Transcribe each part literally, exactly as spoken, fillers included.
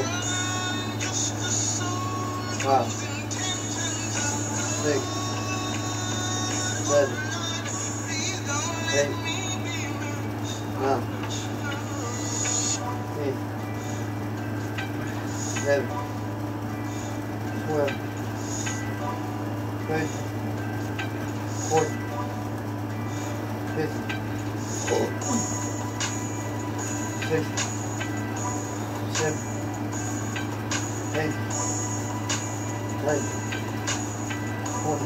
four, five, six, seven, eight, nine, ten, eleven, twelve, thirteen, fourteen, fifteen, sixteen, seventeen, eighteen, nineteen, twenty,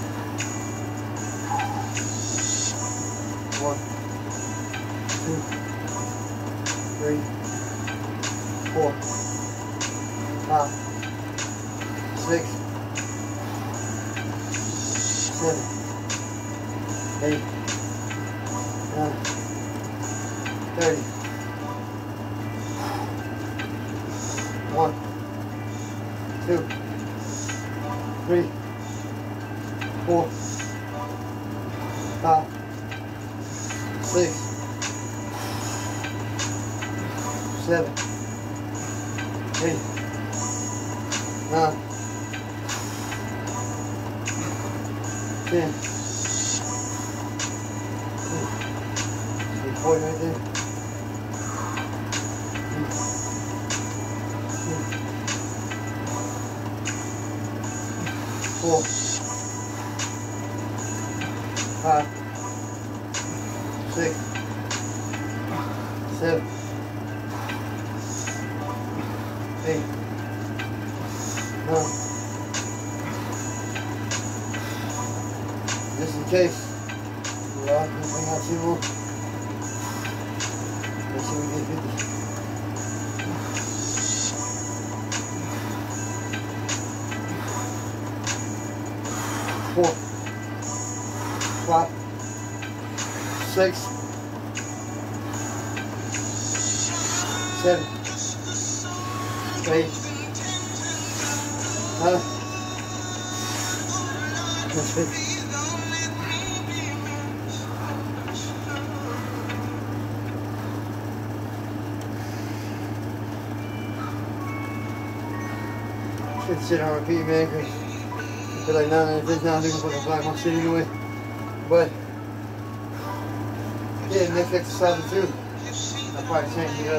one, two, three, four, five, six, seven, eight, nine, thirty, one, two, three, four, five, six, seven, eight, nine, ten. Big boy right there. Four, five, six, seven, eight, nine. Just in case, well, I'm gonna bring out two more. Let's see if we get fifty. Four, five, six, seven, eight, nine. That's fifty. Should sit on repeat, man, because I feel like nine out of ten times they're gonna fucking fly my shit anyway. But yeah, next exercise or two, I'll probably change it up.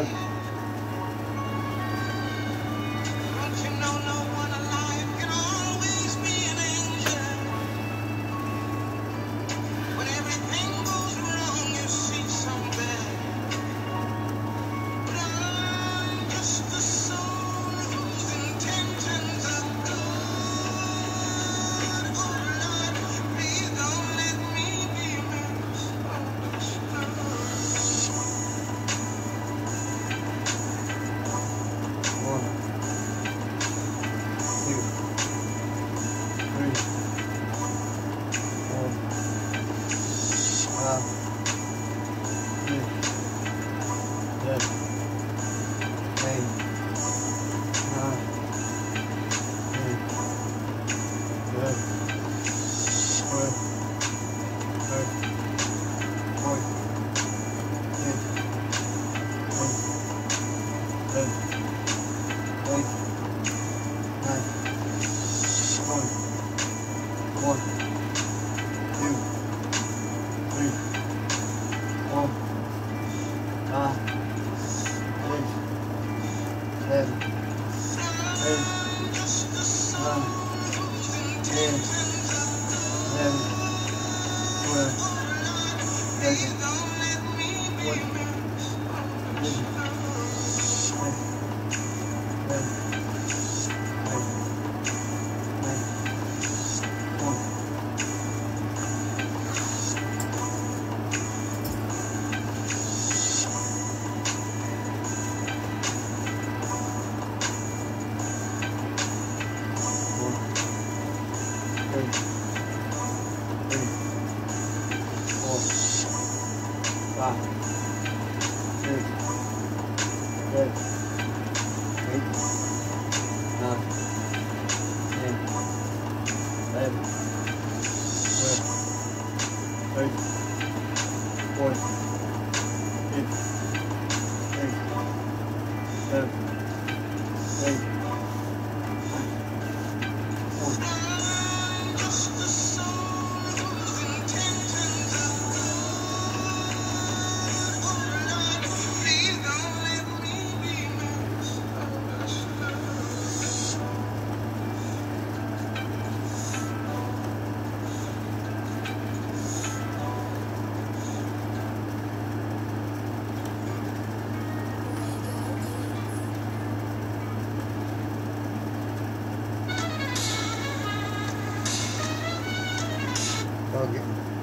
Okay.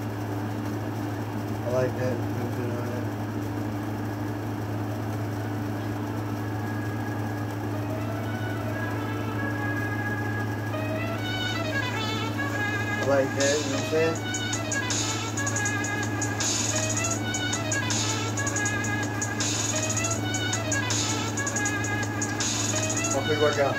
I like that. That's good on that. I like that, you know what I'm saying? I'll quick workout.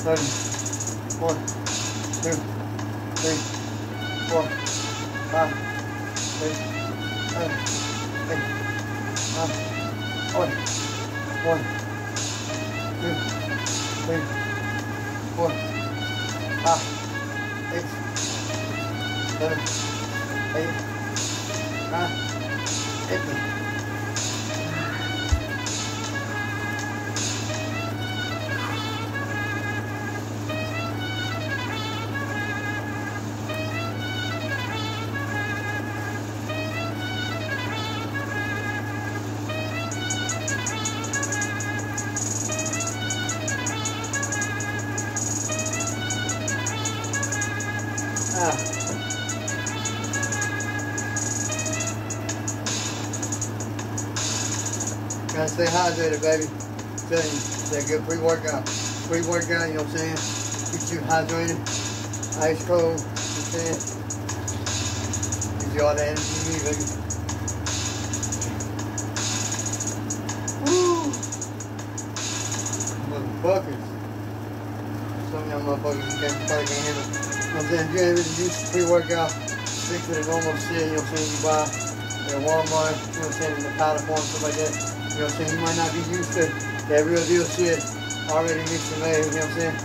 thirty. One, two, three, four, five, six, seven, eight, nine, forty. One, two, three, four, five, six, seven, eight, nine, fifty. Ah. Gotta stay hydrated, baby. I'm telling you, that good pre-workout. Pre-workout, you know what I'm saying? Keeps you hydrated, ice cold, you know what I'm saying? Gives you all the energy you need, baby. Woo! Motherfuckers. Some of y'all motherfuckers can't, probably can't handle it. You know what I'm saying? If you ain't really used to pre-workout, stick to the normal shit, you know what I'm saying? You buy at Walmart, you know what I'm saying, in the powder form, stuff like that. You know what I'm saying? You might not be used to that real deal shit already mixed and made, you know what I'm saying?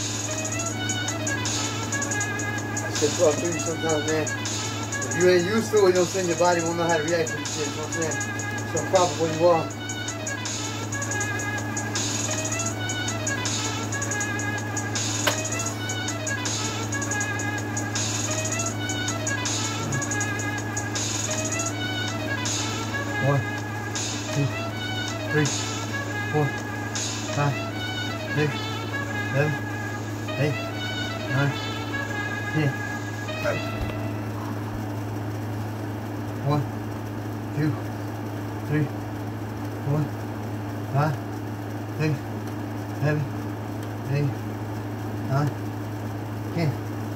That shit fuck through you sometimes, man. If you ain't used to it, you know what I'm saying, your body won't know how to react to this shit, you know what I'm saying? So proper where you are. One, two, three, four, five, six, seven, eight, nine, ten. One, two, three, four, five, six, seven, eight, nine, ten.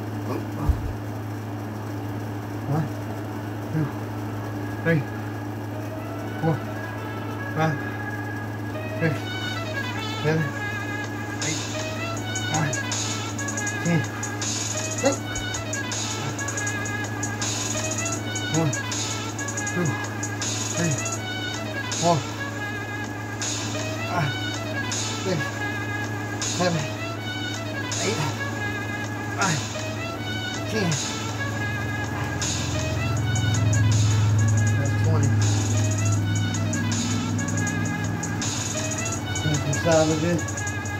One, two, three, four, five, six, seven, eight, nine, ten. One, two, three, four, five, six, seven, eight, nine, ten. That's twenty. Inside of it.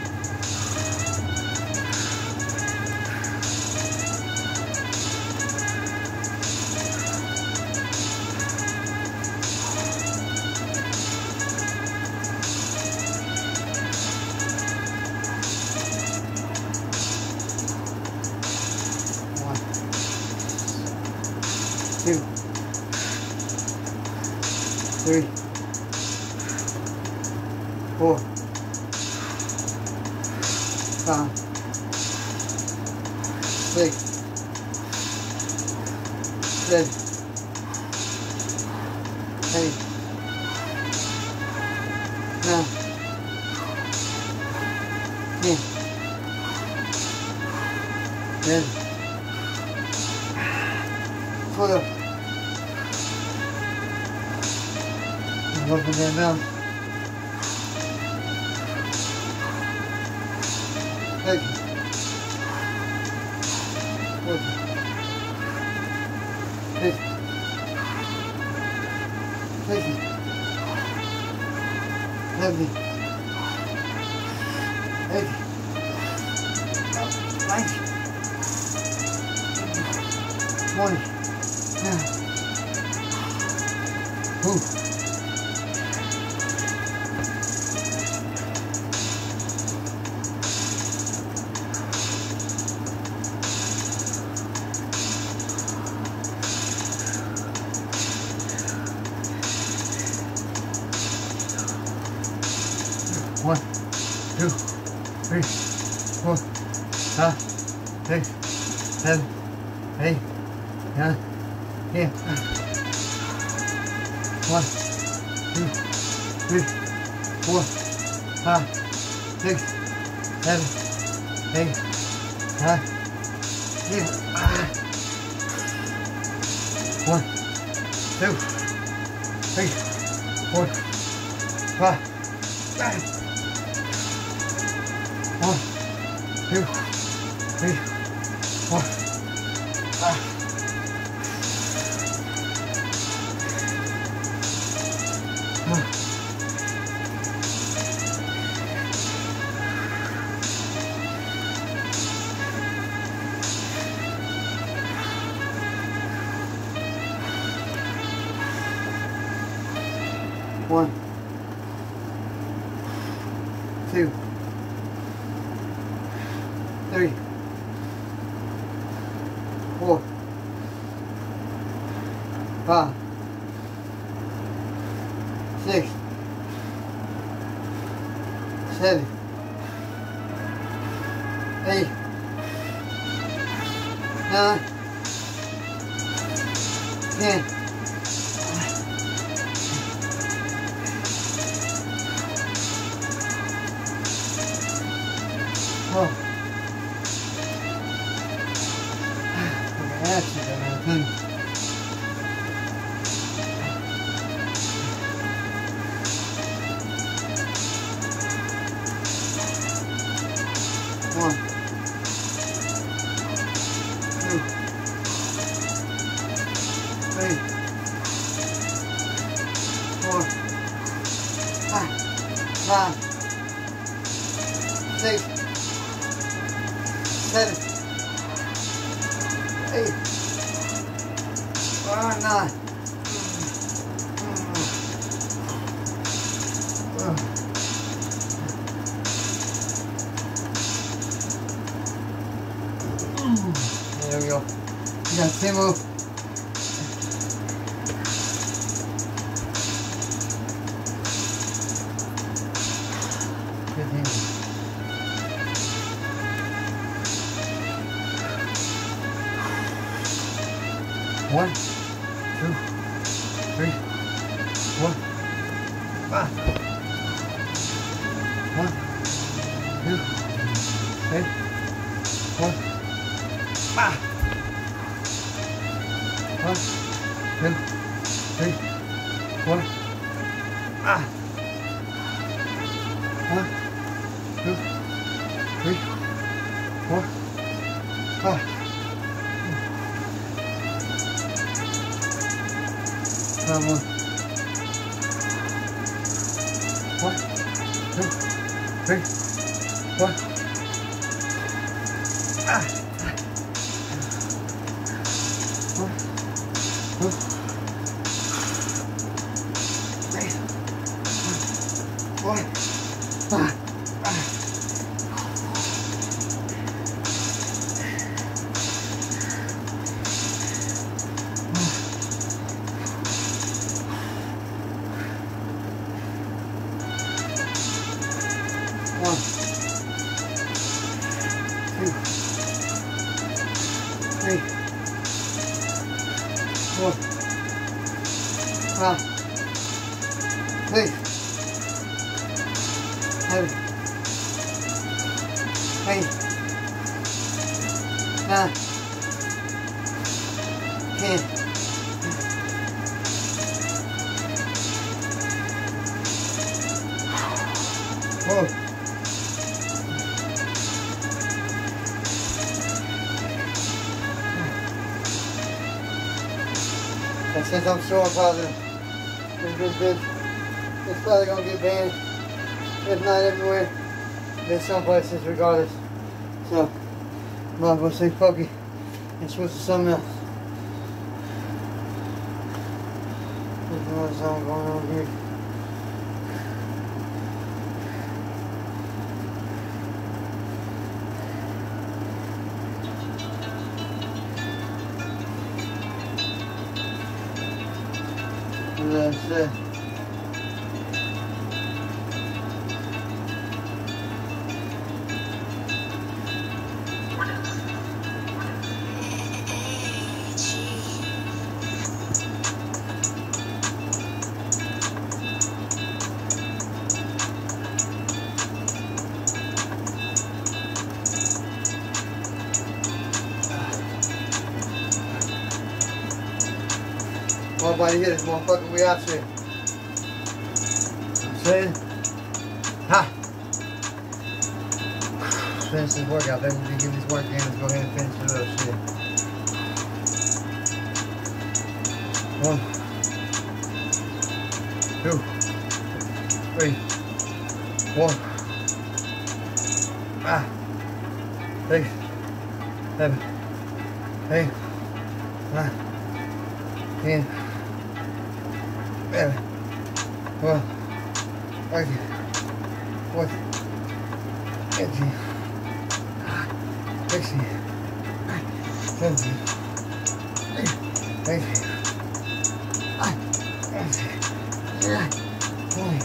One, two, three, four, five, six, seven, eight, nine, ten, eleven, twelve. Open that mouth. Take it. Open. Take it. Take it. Let me. Take it. Thank you. Twenty. Now. Ooh. One, two, three, four, five, six, seven, eight, nine, ten. One, two, three, four, five, six, seven, eight, nine, ten. One, two, three, four, five. One, two, three, four, five. One, two, three, four, five, six, seven, eight, nine, ten. Oh. Look at that shit, that thing. One, two, three, four, five, five, six, seven, eight, nine. There we go. You got ten more. fifteen. One, two, three, four, five. One, two, three, four, five. One, two, three, four, five. One, two, three, four, five. One, one, two, three, four, ah. One, two, three, four, five. One, two, three, four, five, six, seven, eight, nine, ten. Whoa. And since I'm sure positive this, this, this, it's probably going to get banned, if not everywhere, there's some places regardless. So, I'm not going to say pokey and switch to something else. There's another song going on here. That's it. nobody hit this motherfucker. We out here. I'm saying? Ha! Finish this workout. Let me give this work in. Let's go ahead and finish it up. Shit. One. Two. Three. Four. Five. Six. Seven. Eight. Nine. Ten. Eleven. Twelve. Thirteen. Fourteen. Fifteen. Sixteen. Seventeen. Eighteen. Twenty.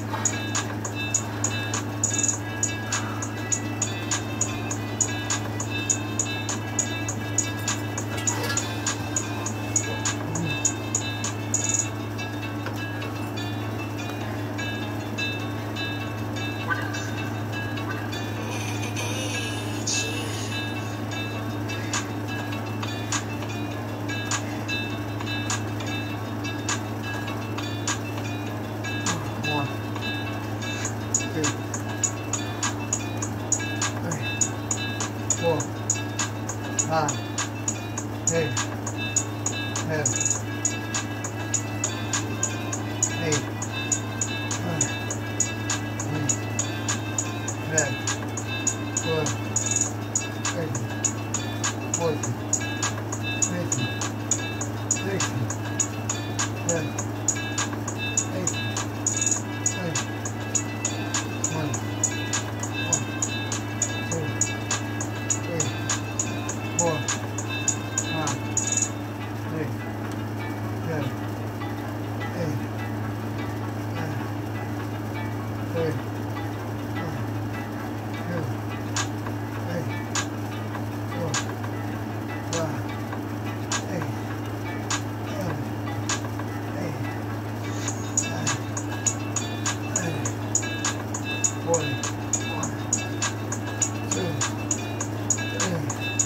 Four, five, six, seven, eight, nine, ten, eleven, twelve, thirteen, fourteen, fifteen, sixteen, seventeen, eighteen, nineteen, twenty, four, five, six, seven, eight, nine, thirty, one, two, three, four, five, eight, seven, eight, nine, thirty, forty, one, two, three,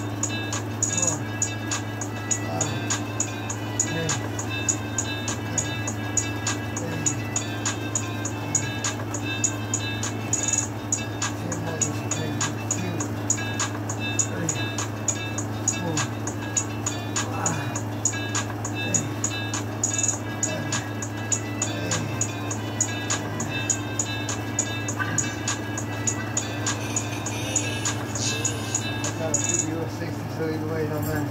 sixty, so either way, no man.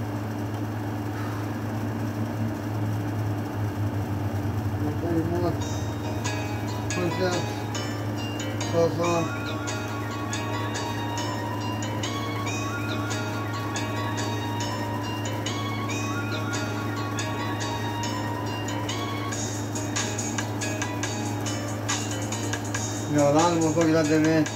thirty more. Push ups. Close on. You know, a lot of motherfuckers out there, man.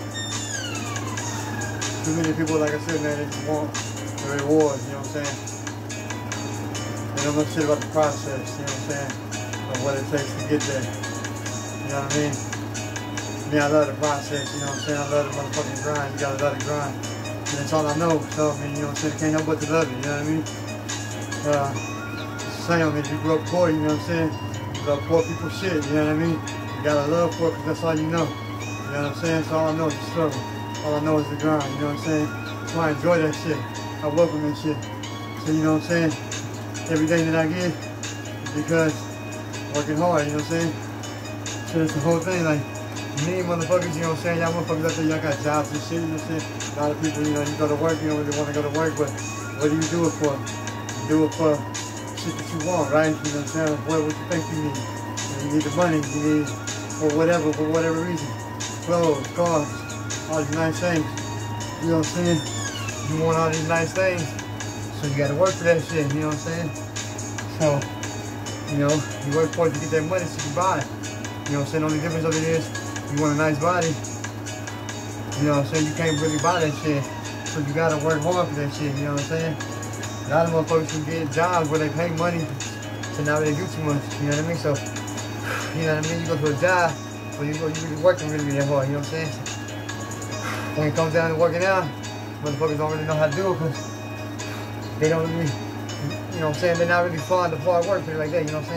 Too many people, like I said, man, they just want the rewards, you know what I'm saying? They don't know shit about the process, you know what I'm saying? Of what it takes to get there. You know what I mean? Me, I love the process, you know what I'm saying? I love the motherfucking grind. You gotta love the grind. And that's all I know. So, I mean, you know what I'm saying? Can't help but to love it, you know what I mean? Uh, it's the same, I mean, if you grew up poor, you know what I'm saying? You love poor people shit, you know what I mean? You gotta love for it because that's all you know. You know what I'm saying? So all I know is the struggle. All I know is the grind, you know what I'm saying? So I enjoy that shit. I welcome that shit. So you know what I'm saying? Everything that I get is because working hard, you know what I'm saying? So it's the whole thing, like, me motherfuckers, you know what I'm saying? Y'all motherfuckers out there, y'all got jobs and shit, you know what I'm saying? A lot of people, you know, you go to work, you don't really want to go to work, but what do you do it for? You do it for shit that you want, right? You know what I'm saying? What, what you think you need? You need the money, you need, or whatever, for whatever reason. Clothes, cars. All these nice things, you know what I'm saying? You want all these nice things, so you gotta work for that shit, you know what I'm saying? So, you know, you work for it to get that money so you can buy it. You know what I'm saying? The only difference of it is, you want a nice body, you know what I'm saying? You can't really buy that shit, so you gotta work hard for that shit, you know what I'm saying? A lot of motherfuckers can get jobs where they pay money, so now they do too much, you know what I mean? So, you know what I mean? You go to a job, where you go, you really working really, really hard, you know what I'm saying? When it comes down to working out, motherfuckers don't really know how to do it because they don't really, you know what I'm saying, they're not really fond of hard work, like that, you know what I'm saying?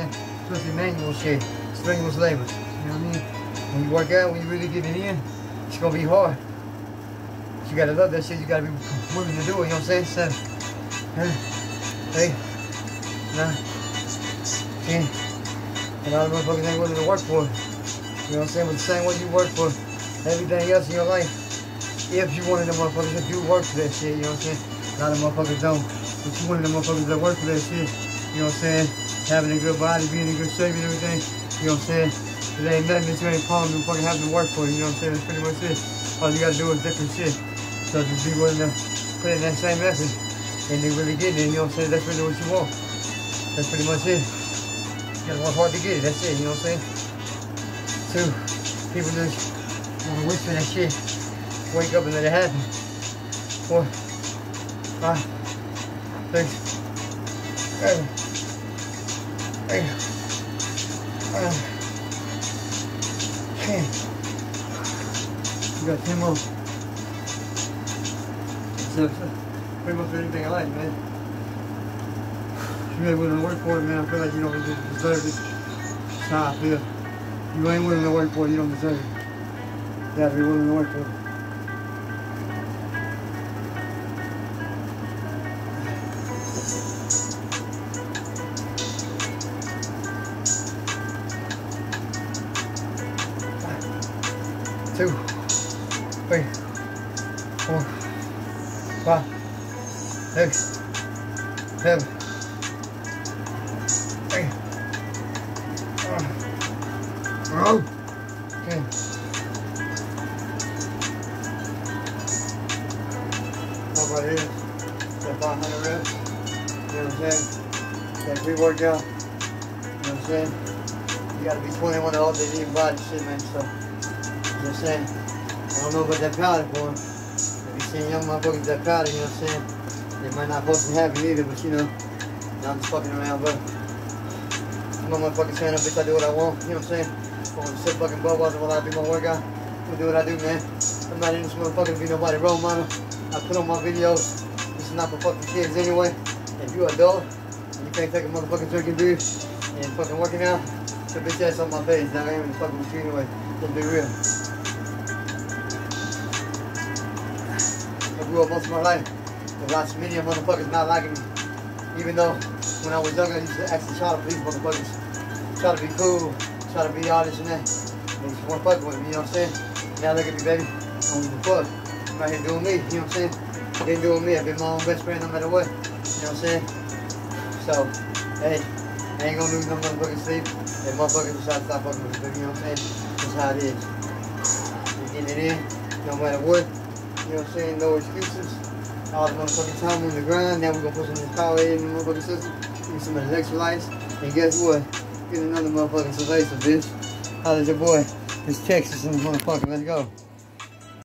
especially manual shit, strenuous labor. You know what I mean? When you work out, when you really get it in, it's gonna be hard. But you gotta love that shit. You gotta be willing to do it. You know what I'm saying? Seven, eight, nine, ten. A lot of motherfuckers ain't willing to work for it. You know what I'm saying? But the same way you work for everything else in your life, if you one of them motherfuckers that do work for that shit, you know what I'm saying? A lot of motherfuckers don't. But you one of them motherfuckers that work for that shit, you know what I'm saying? Having a good body, being in good shape and everything, you know what I'm saying? It ain't nothing that you ain't calling them fucking having to work for, you know what I'm saying? That's pretty much it. All you gotta do is different shit. So just be willing to put in that same effort and they really get it, you know what I'm saying? That's really what you want. That's pretty much it. You gotta work hard to get it, that's it, you know what I'm saying? Two, people just wanna wish for that shit. Wake up and let it happen. Four, five, six, seven, eight, nine, ten. You got ten more. So, pretty much anything I like, man. If you ain't willing to work for it, man, I feel like you don't deserve it. That's how I feel. You ain't willing to work for it, you don't deserve it. You gotta be willing to work for it. Two, three, four, five, six, seven, eight, nine, ten. How about this? Got five hundred reps. You know what I'm saying? Got pre-workout. You know what I'm saying? You gotta be twenty-one all day eating body shit, man. So. You know what I'm saying? I don't know about that powder for him. If you seen young motherfuckers that powder, you know what I'm saying? They might not supposed to have it either, but you know, I'm just fucking around, but I'm a motherfucking saying, bitch, I do what I want, you know what I'm saying? I'm gonna sit fucking Budweiser while I do my workout. I'm gonna do what I do, man. I'm not in this motherfucker to be nobody role model. I put on my videos. This is not for fucking kids anyway. If you're an adult and you can't take a motherfucking drinking beer and fucking working out, put your bitch ass on my face. Now I ain't even fucking with you anyway. Let's be real. I grew up most of my life with lots of many motherfuckers not liking me. Even though when I was younger, I used to actually try to please motherfuckers. Try to be cool, try to be all this and that. They just weren't fucking with me, you know what I'm saying? Now look at me, baby. I don't give a fuck. I'm out here doing me, you know what I'm saying? Been doing me. I've been my own best friend no matter what. You know what I'm saying? So, hey, I ain't gonna lose no motherfucking sleep. And motherfuckers just try to stop fucking with me, you know what I'm saying? That's how it is. You're getting it in, no matter what. You know what I'm saying? No excuses. All the motherfucking time on the grind. Now we're gonna put some of this power in the motherfucking system. Get some of the electrolytes. And guess what? Get another motherfucking cerveza, bitch. Holla at your boy. It's Texas in the motherfucker. Let's go.